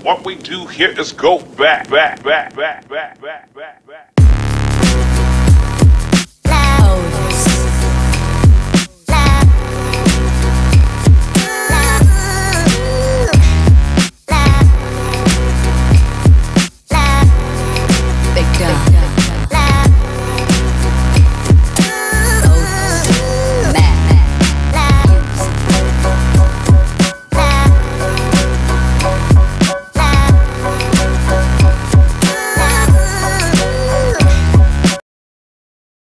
What we do here is go back. Oh.